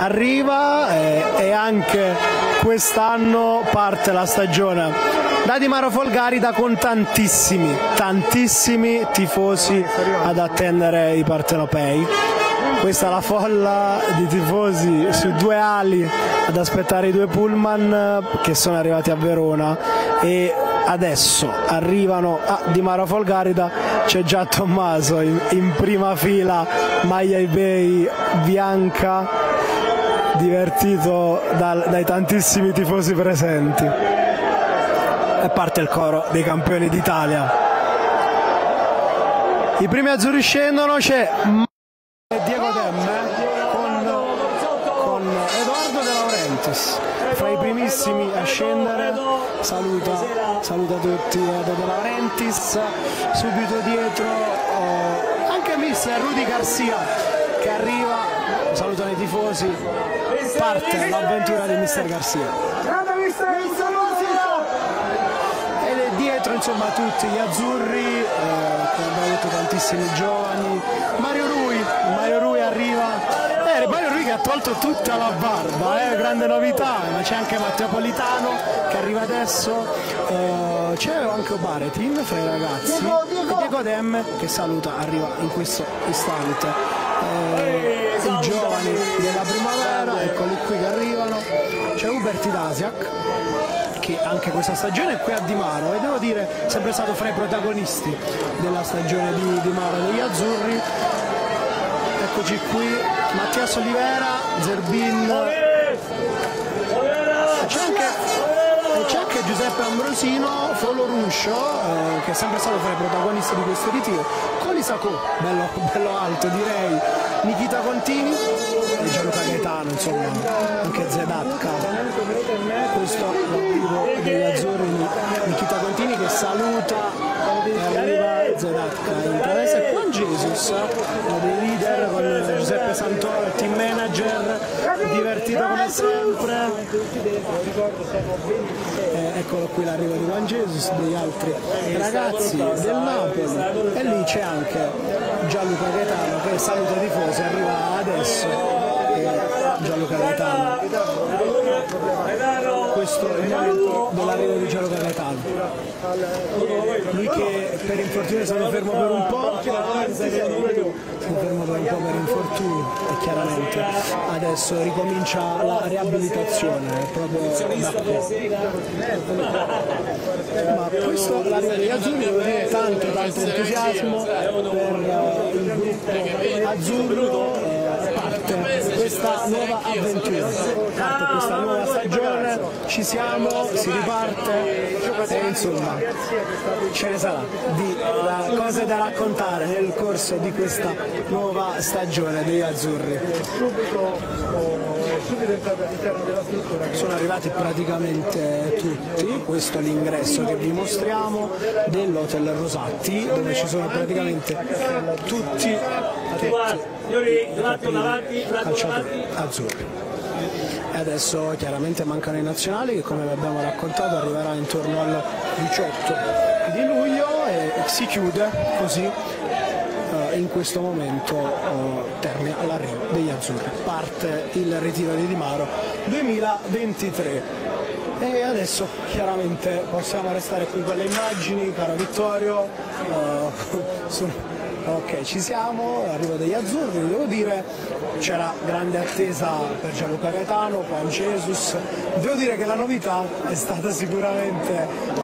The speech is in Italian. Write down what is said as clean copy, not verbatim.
arriva e anche quest'anno parte la stagione da Di Mauro Folgarida con tantissimi tifosi ad attendere i partenopei. Questa è la folla di tifosi su due ali ad aspettare i due pullman che sono arrivati a Verona, e adesso arrivano a Di Mauro Folgarida. C'è già Tommaso in prima fila, maglia eBay bianca, divertito dai tantissimi tifosi presenti, e parte il coro dei campioni d'Italia. I primi azzurri scendono, c'è Diego Demme con Edoardo De Laurentiis fra i primissimi a scendere. Saluta tutti De Laurentiis. Subito dietro anche mister Rudy Garcia che arriva, salutano i tifosi, parte l'avventura di mister Garcia. Ed è dietro insomma tutti gli azzurri, come abbiamo detto tantissimi giovani. Mario Rui arriva. Mario Rui che ha tolto tutta la barba, grande novità, ma c'è anche Matteo Politano che arriva adesso, c'è anche Obaretin fra i ragazzi, e Diego Demme che saluta, arriva in questo istante. I giovani della primavera, eccoli qui che arrivano. C'è Hubert Idasiak che anche questa stagione è qui a Di Mauro, e devo dire sempre stato fra i protagonisti della stagione di Di Mauro degli azzurri. Eccoci qui, Mattias Olivera, Zerbin, c'è anche Giuseppe Ambrosino, Frollo Ruscio, che è sempre stato fra i protagonisti di questo ritiro, Colisacò, bello alto direi, Nikita Contini e Gianluca Gaetano, insomma anche Zedatka. Questo è l'arrivo degli azzurri, Nikita Contini che saluta, e arriva Zedatka in traversa, e Juan Jesus, uno dei leader, con Giuseppe Santoro, team manager, divertito come sempre. Eccolo qui l'arrivo di Juan Jesus, degli altri ragazzi del Napoli, e lì c'è anche Gianluca Gaetano che saluta i tifosi, arriva adesso. Gianluca Gaetano, questo è il momento dell'arrivo di Gianluca Gaetano, lui che per infortunio è stato fermo per un po', per infortunio, e chiaramente adesso ricomincia la riabilitazione proprio da qui. Ma questo l'arrivo degli azzurri, devo dire tanto entusiasmo per il gruppo azzurro. Parte questa nuova avventura, parte questa nuova stagione, ci siamo, si riparte, e insomma ce ne sarà di cose da raccontare nel corso di questa nuova stagione degli azzurri. Sono arrivati praticamente tutti, questo è l'ingresso che vi mostriamo dell'Hotel Rosatti, dove ci sono praticamente tutti calciatori azzurri. E adesso chiaramente mancano i nazionali che, come vi abbiamo raccontato, arriverà intorno al 18 di luglio e si chiude così. In questo momento termina l'arrivo degli azzurri, parte il ritiro di Di Mauro 2023. E adesso chiaramente possiamo restare qui con le immagini, caro Vittorio. Ok, ci siamo, arrivo degli azzurri, devo dire c'era grande attesa per Gianluca Gaetano, Juan Jesus. Devo dire che la novità è stata sicuramente